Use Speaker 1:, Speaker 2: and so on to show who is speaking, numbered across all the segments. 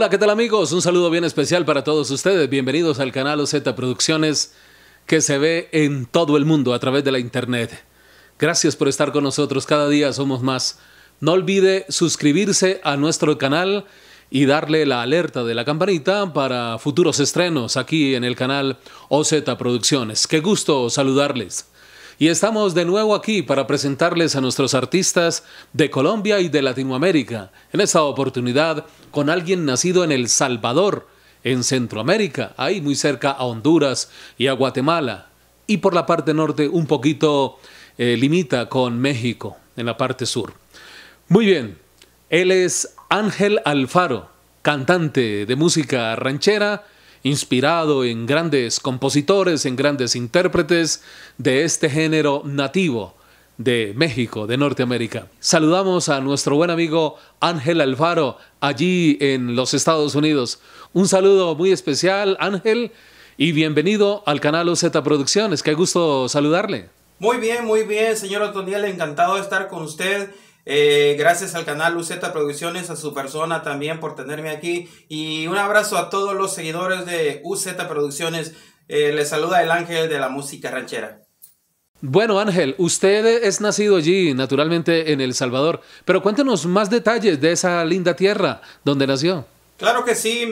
Speaker 1: Hola, ¿qué tal amigos? Un saludo bien especial para todos ustedes. Bienvenidos al canal OZ Producciones, que se ve en todo el mundo a través de la internet. Gracias por estar con nosotros, cada día somos más. No olvide suscribirse a nuestro canal y darle la alerta de la campanita para futuros estrenos aquí en el canal OZ Producciones. Qué gusto saludarles. Y estamos de nuevo aquí para presentarles a nuestros artistas de Colombia y de Latinoamérica. En esta oportunidad con alguien nacido en El Salvador, en Centroamérica, ahí muy cerca a Honduras y a Guatemala. Y por la parte norte un poquito limita con México, en la parte sur. Muy bien, él es Ángel Alfaro, cantante de música ranchera, inspirado en grandes compositores, en grandes intérpretes de este género nativo de México, de Norteamérica. Saludamos a nuestro buen amigo Ángel Alfaro, allí en los Estados Unidos. Un saludo muy especial, Ángel, y bienvenido al canal OZ Producciones. Qué gusto saludarle.
Speaker 2: Muy bien, señor Otoniel, encantado de estar con usted. Gracias al canal UZ Producciones, a su persona también por tenerme aquí, y un abrazo a todos los seguidores de UZ Producciones. Les saluda el Ángel de la música ranchera.
Speaker 1: Bueno, Ángel, usted es nacido allí, naturalmente en El Salvador, pero cuéntenos más detalles de esa linda tierra donde nació.
Speaker 2: Claro que sí,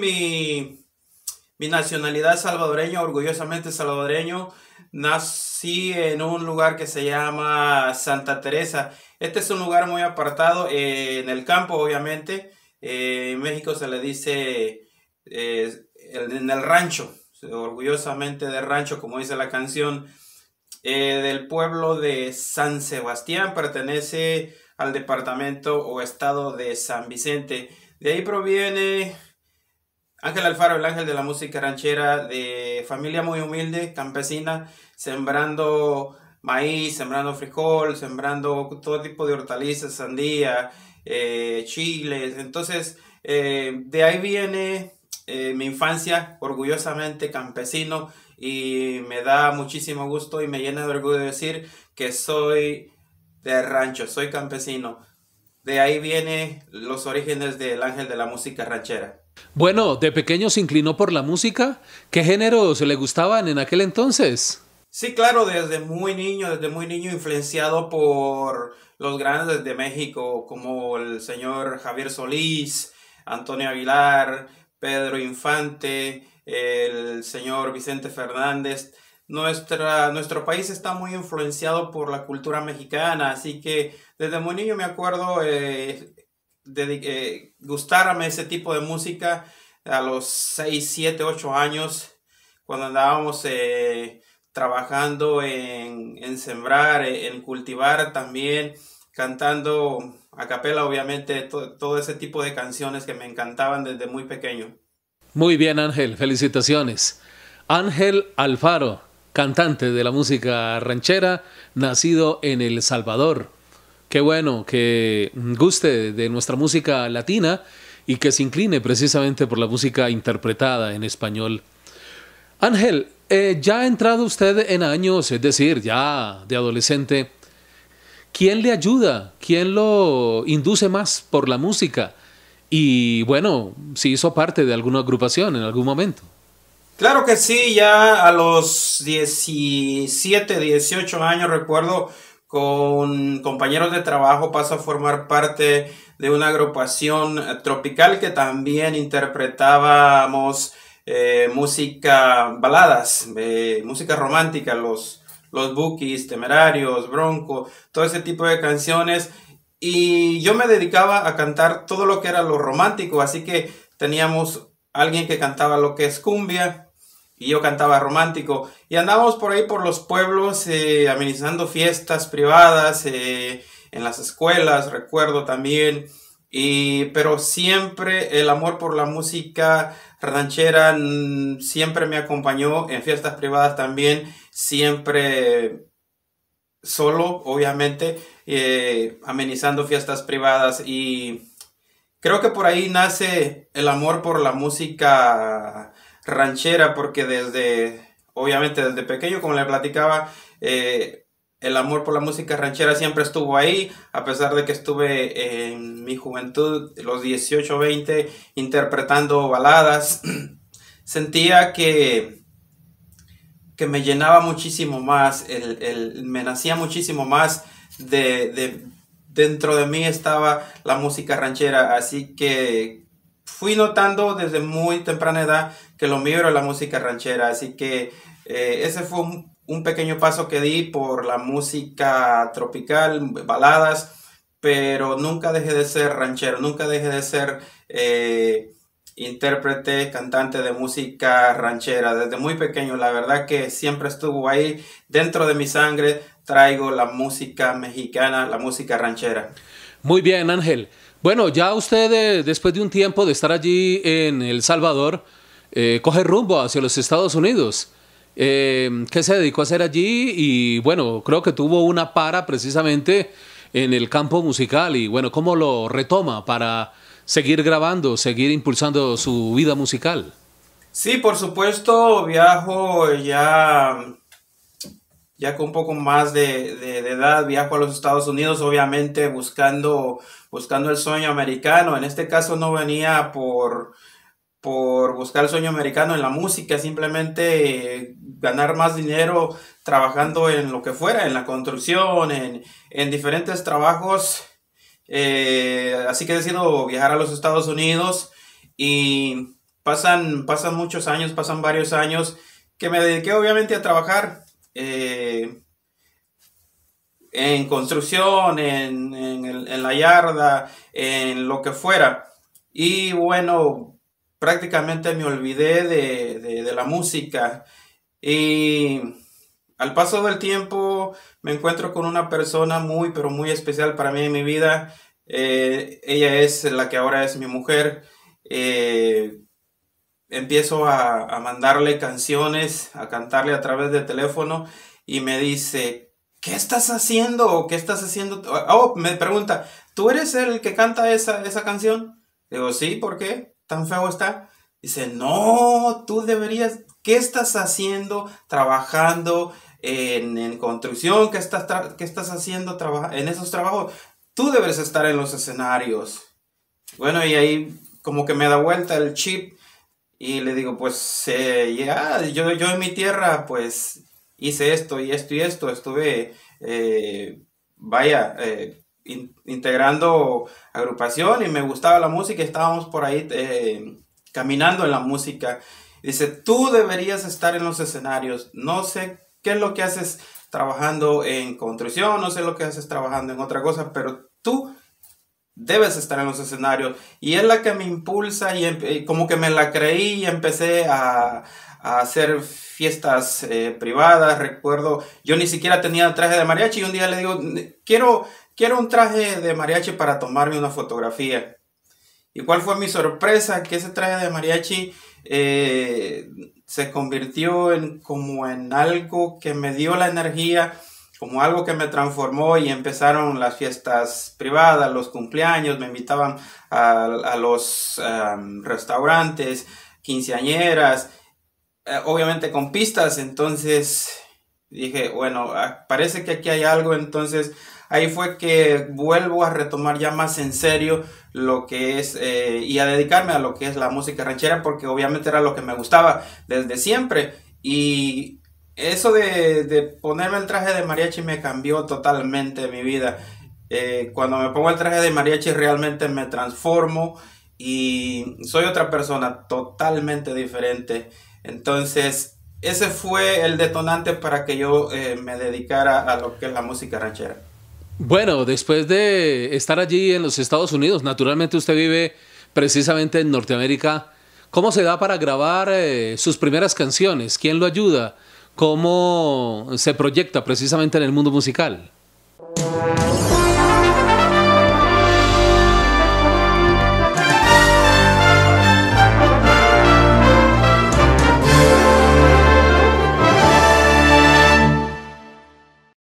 Speaker 2: mi nacionalidad es salvadoreño, orgullosamente salvadoreño. Nací en un lugar que se llama Santa Teresa. Este es un lugar muy apartado, en el campo, obviamente. En México se le dice en el rancho, orgullosamente de rancho, como dice la canción. Del pueblo de San Sebastián, pertenece al departamento o estado de San Vicente. De ahí proviene Ángel Alfaro, el ángel de la música ranchera, de familia muy humilde, campesina, sembrando maíz, sembrando frijol, sembrando todo tipo de hortalizas, sandía, chiles. Entonces, de ahí viene mi infancia, orgullosamente campesino, y me da muchísimo gusto y me llena de orgullo decir que soy de rancho, soy campesino. De ahí vienen los orígenes del ángel de la música ranchera.
Speaker 1: Bueno, de pequeño se inclinó por la música. ¿Qué géneros le gustaban en aquel entonces?
Speaker 2: Sí, claro, desde muy niño, influenciado por los grandes de México, como el señor Javier Solís, Antonio Aguilar, Pedro Infante, el señor Vicente Fernández. Nuestro país está muy influenciado por la cultura mexicana, así que desde muy niño me acuerdo gustarme ese tipo de música a los 6, 7, 8 años, cuando andábamos trabajando en sembrar, en cultivar también, cantando a capela, obviamente, todo ese tipo de canciones que me encantaban desde muy pequeño.
Speaker 1: Muy bien, Ángel, felicitaciones. Ángel Alfaro, cantante de la música ranchera, nacido en El Salvador. Qué bueno que guste de nuestra música latina y que se incline precisamente por la música interpretada en español. Ángel, ya ha entrado usted en años, es decir, ya de adolescente. ¿Quién le ayuda? ¿Quién lo induce más por la música? Y bueno, si hizo parte de alguna agrupación en algún momento.
Speaker 2: Claro que sí, ya a los 17, 18 años recuerdo, con compañeros de trabajo paso a formar parte de una agrupación tropical que también interpretábamos música, baladas, música romántica, los Bukis, Temerarios, Bronco, todo ese tipo de canciones. Y yo me dedicaba a cantar todo lo que era lo romántico, así que teníamos alguien que cantaba lo que es cumbia y yo cantaba romántico, y andábamos por ahí por los pueblos amenizando fiestas privadas, en las escuelas, recuerdo también. Pero siempre el amor por la música ranchera siempre me acompañó en fiestas privadas también, siempre solo, obviamente, amenizando fiestas privadas. Y creo que por ahí nace el amor por la música ranchera, porque obviamente desde pequeño, como le platicaba, el amor por la música ranchera siempre estuvo ahí, a pesar de que estuve en mi juventud, los 18, 20, interpretando baladas. Sentía que me llenaba muchísimo más, me nacía muchísimo más dentro de mí estaba la música ranchera, así que fui notando desde muy temprana edad que lo mío era la música ranchera, así que ese fue un pequeño paso que di por la música tropical, baladas, pero nunca dejé de ser ranchero, nunca dejé de ser intérprete, cantante de música ranchera. Desde muy pequeño, la verdad que siempre estuvo ahí dentro de mi sangre. Traigo la música mexicana, la música ranchera.
Speaker 1: Muy bien, Ángel. Bueno, ya usted después de un tiempo de estar allí en El Salvador, coge rumbo hacia los Estados Unidos. ¿Qué se dedicó a hacer allí? Y bueno, creo que tuvo una para precisamente en el campo musical. Y bueno, ¿cómo lo retoma para seguir grabando, seguir impulsando su vida musical?
Speaker 2: Sí, por supuesto, viajo ya con un poco más de edad, viajo a los Estados Unidos, obviamente buscando el sueño americano. En este caso no venía por buscar el sueño americano en la música, simplemente ganar más dinero trabajando en lo que fuera, en la construcción, en diferentes trabajos. Así que decido viajar a los Estados Unidos y pasan muchos años, pasan varios años que me dediqué obviamente a trabajar en construcción, en la yarda, en lo que fuera. Y bueno, prácticamente me olvidé de la música. Y al paso del tiempo me encuentro con una persona muy, pero muy especial para mí en mi vida. Ella es la que ahora es mi mujer. Empiezo a mandarle canciones, a cantarle a través de teléfono y me dice, ¿qué estás haciendo? ¿Qué estás haciendo? Oh, me pregunta, ¿tú eres el que canta esa canción? Digo, sí, ¿por qué? ¿Tan feo está? Dice, no, tú deberías, ¿qué estás haciendo trabajando en construcción? ¿Qué estás haciendo en esos trabajos? Tú debes estar en los escenarios. Bueno, y ahí como que me da vuelta el chip. Y le digo, pues yo en mi tierra pues hice esto y esto y esto, estuve, integrando agrupación y me gustaba la música, estábamos por ahí caminando en la música. Dice, tú deberías estar en los escenarios, no sé qué es lo que haces trabajando en construcción, no sé lo que haces trabajando en otra cosa, pero tú debes estar en los escenarios. Y es la que me impulsa y como que me la creí y empecé a hacer fiestas privadas. Recuerdo, yo ni siquiera tenía traje de mariachi y un día le digo, quiero un traje de mariachi para tomarme una fotografía. ¿Y cuál fue mi sorpresa? Que ese traje de mariachi se convirtió como en algo que me dio la energía, como algo que me transformó y empezaron las fiestas privadas, los cumpleaños, me invitaban a los restaurantes, quinceañeras, obviamente con pistas. Entonces dije, bueno, parece que aquí hay algo. Entonces ahí fue que vuelvo a retomar ya más en serio lo que es y a dedicarme a lo que es la música ranchera, porque obviamente era lo que me gustaba desde siempre. Y eso de ponerme el traje de mariachi me cambió totalmente mi vida. Cuando me pongo el traje de mariachi realmente me transformo y soy otra persona totalmente diferente. Entonces, ese fue el detonante para que yo me dedicara a lo que es la música ranchera.
Speaker 1: Bueno, después de estar allí en los Estados Unidos, naturalmente usted vive precisamente en Norteamérica. ¿Cómo se da para grabar sus primeras canciones? ¿Quién lo ayuda? ¿Cómo se proyecta precisamente en el mundo musical?